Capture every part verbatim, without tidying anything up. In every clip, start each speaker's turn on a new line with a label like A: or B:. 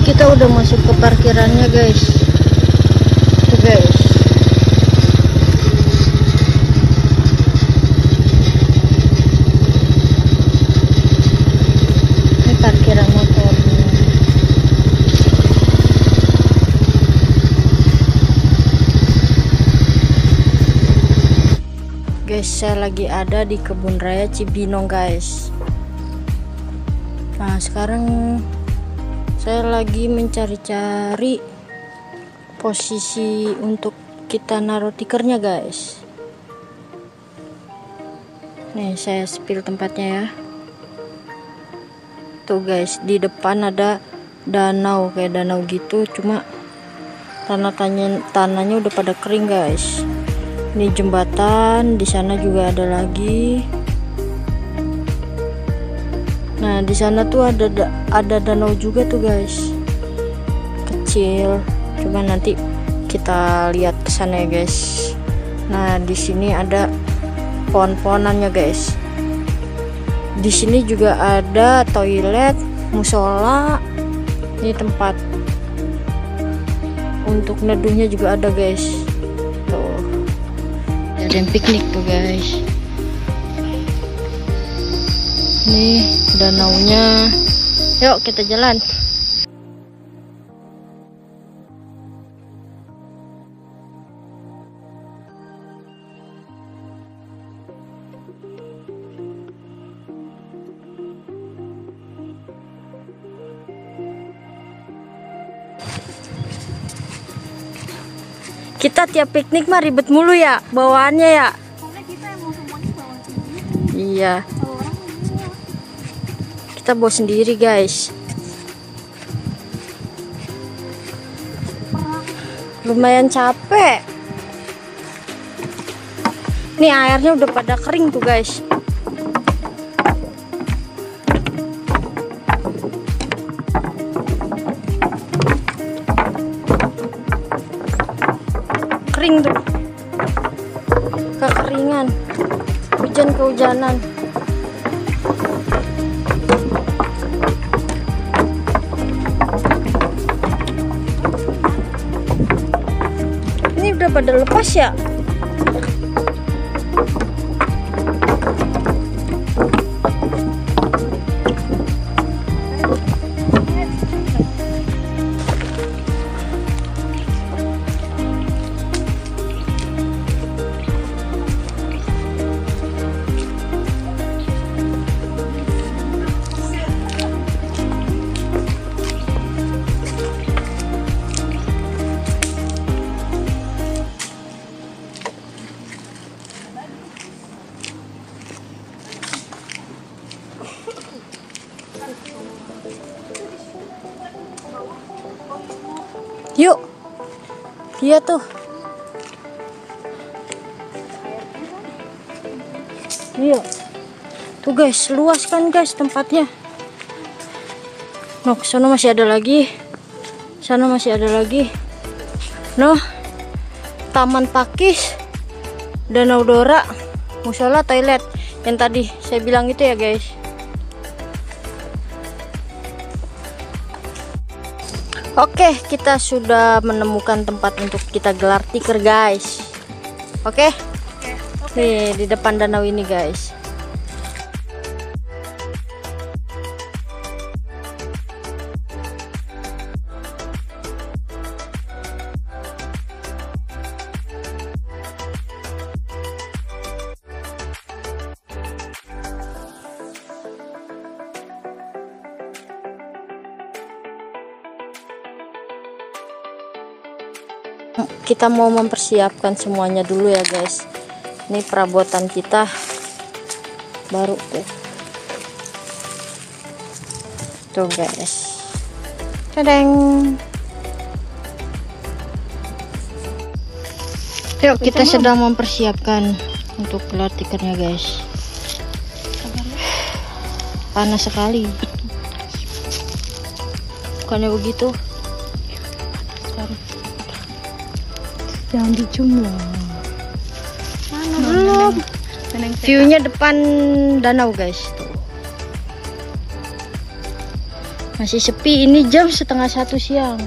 A: Kita udah masuk ke parkirannya guys. Tuh guys. Ini parkiran motor. Guys, saya lagi ada di Kebun Raya Cibinong guys. Nah, sekarang saya lagi mencari-cari posisi untuk kita naruh tikernya guys. Nih, saya spill tempatnya ya. Tuh guys, di depan ada danau, kayak danau gitu, cuma tanah tanya, tanahnya udah pada kering guys. Ini jembatan, di sana juga ada lagi. Nah, di sana tuh ada ada danau juga tuh guys, kecil. Coba nanti kita lihat ke sana ya guys. Nah, di sini ada pohon-pohonannya guys. Di sini juga ada toilet, musola. Ini tempat untuk neduhnya juga ada guys. Tuh, ada yang piknik tuh guys. Nih danaunya, yuk kita jalan. Kita tiap piknik mah ribet mulu ya bawaannya ya.
B: Karena kita emang semuanya bawa sendiri.
A: Iya.
B: Kalau orang
A: Kita bawa sendiri guys. Lumayan capek. Nih airnya udah pada kering tuh guys. Kering tuh. Kekeringan. Hujan kehujanan. Udah pada lepas ya. Yuk, iya tuh. Iya, tuh guys, luas kan guys tempatnya. Noh, sana masih ada lagi, sana masih ada lagi. Noh, Taman Pakis, Danau Dora, musola, toilet. Yang tadi saya bilang itu ya guys. Oke, kita sudah menemukan tempat untuk kita gelar tiker guys. Oke,
B: Oke. Oke.
A: nih di depan danau ini guys. Kita mau mempersiapkan semuanya dulu ya guys. Ini perabotan kita baru tuh. Tuh guys. Tadang. Yuk kita sedang mempersiapkan untuk gelar tikernya guys. Panas sekali. Bukannya begitu?
B: Jangan dicium loh.
A: Mana belum? View-nya depan danau guys. Tuh. Masih sepi, ini jam setengah satu siang.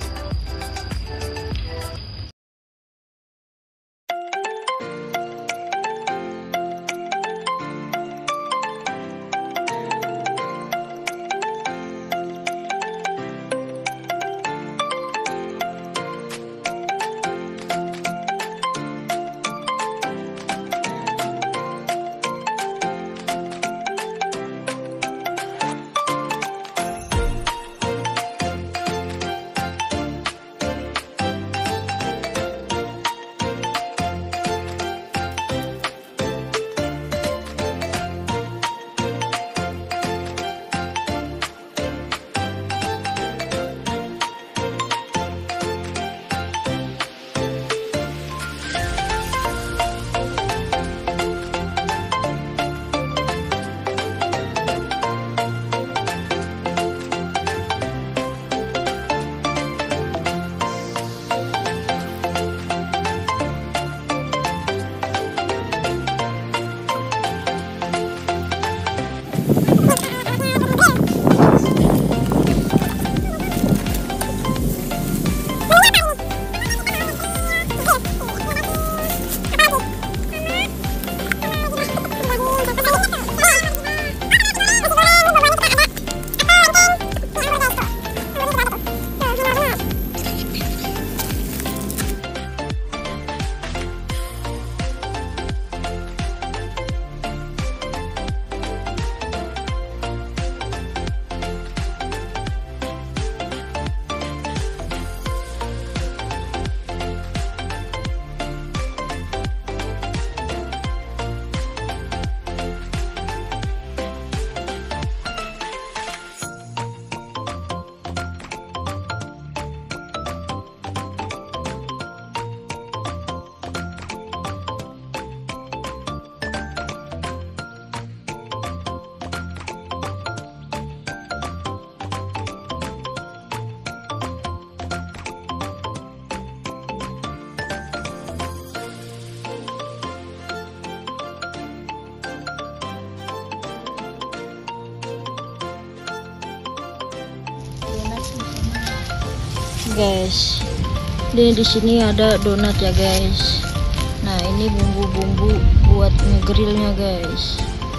A: Guys, ini di sini ada donat ya guys. Nah ini bumbu-bumbu buat ngegrillnya guys.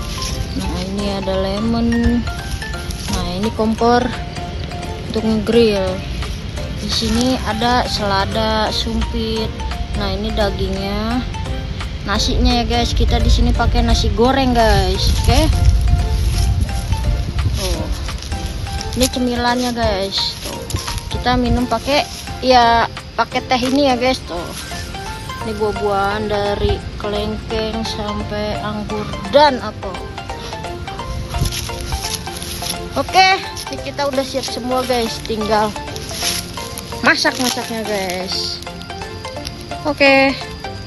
A: Nah ini ada lemon. Nah ini kompor untuk ngegrill. Di sini ada selada, sumpit. Nah ini dagingnya, nasinya ya guys. Kita di sini pakai nasi goreng guys. Oke. Okay? Oh, ini cemilannya guys. Tuh. Kita minum pakai ya pakai teh ini ya guys tuh. Ini buah-buahan dari kelengkeng sampai anggur dan apel. Oke, ini kita udah siap semua guys, tinggal masak-masaknya guys. Oke.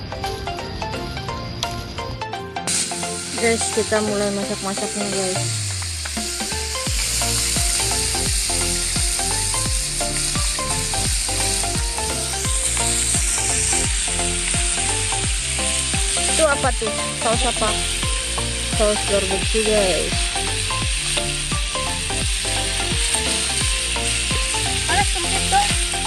A: Guys, kita mulai masak-masaknya guys. Itu apa tuh? Saus apa? Saus barbecue guys.
B: Ada sempit tuh.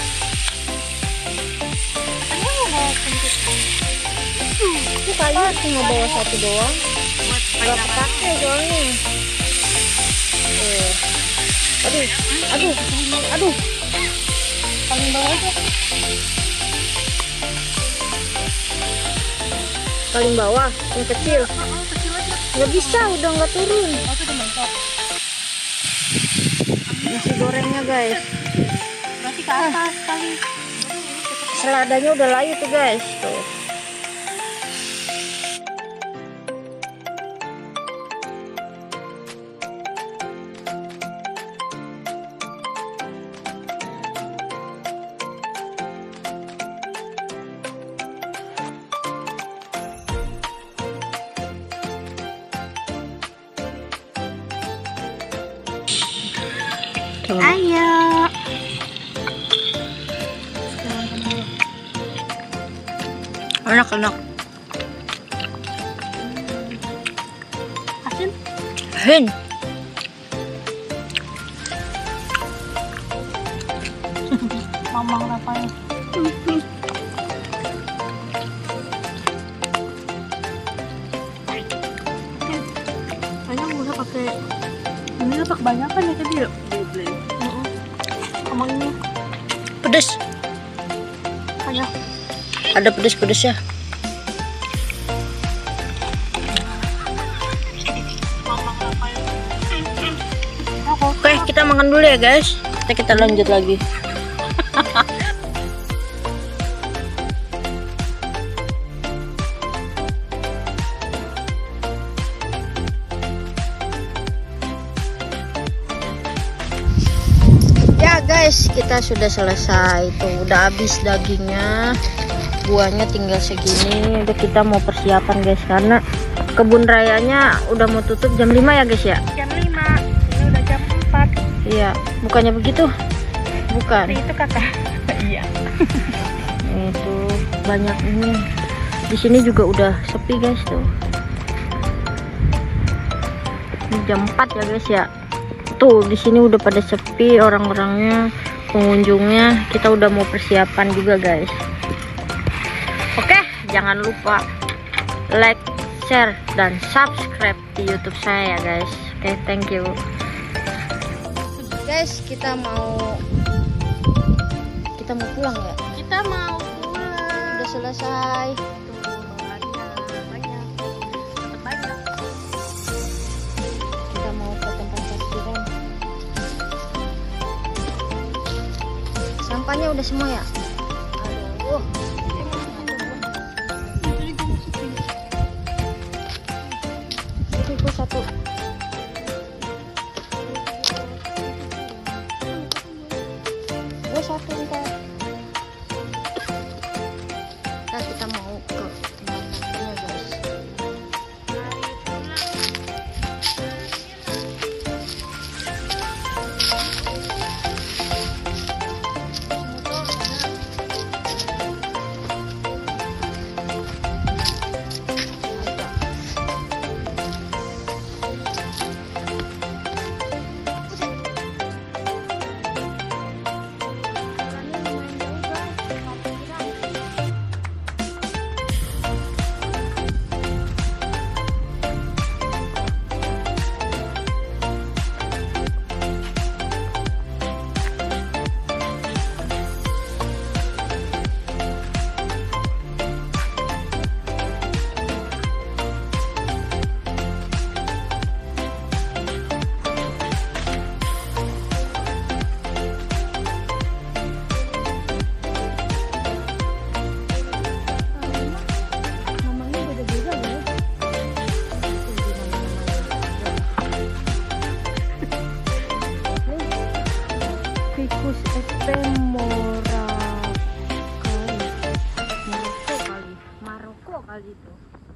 B: Ada mau bawa sempit?
A: Itu kayaknya cuma bawa satu doang. Gak kepake soalnya. Eh. Aduh, aduh, aduh.
B: Paling bawah aja.
A: Paling bawah, yang kecil.
B: Oh, kecil aja.
A: Nggak bisa, udah nggak turun.
B: Oh, itu udah mentok.
A: Nasi gorengnya guys.
B: Berarti ke atas kali.
A: Seladanya udah layu tuh guys. Tuh.
B: Ayo.
A: Enak-enak.
B: Asin?
A: Hin.
B: Mamang Rafael. Kayaknya udah pakai ini apa kebanyakan ya tadi ya? Beli. Sama ini
A: Pedes.
B: kayak
A: Ada pedes-pedesnya.
B: Mamang Rafael.
A: Oke, kita makan dulu ya guys. Kita kita lanjut lagi. Ya guys, kita sudah selesai. Tuh, udah habis dagingnya. Buahnya tinggal segini. Udah kita mau persiapan guys, karena kebun rayanya udah mau tutup jam lima ya guys ya.
B: Jam lima, ini udah jam empat.
A: Iya, bukannya begitu? Bukan.
B: Itu kakak. Iya.
A: Itu banyak ini. Di sini juga udah sepi guys tuh. Ini jam empat ya guys ya. Tuh di sini udah pada sepi orang-orangnya, pengunjungnya. Kita udah mau persiapan juga guys. Oke, jangan lupa like, share, dan subscribe di YouTube saya ya guys. Oke, thank you. Guys, kita mau kita mau pulang ya.
B: Kita mau pulang.
A: Udah selesai.
B: Banyak, dapat banyak.
A: Kita mau ke tempat parkiran. Sampahnya udah semua ya? Aduh. Itu satu. Gue satu ntar. Nah, kita mau ke tempat parkirnya guys. Ficus ephemeral kali, Maroko kali, Maroko kali itu.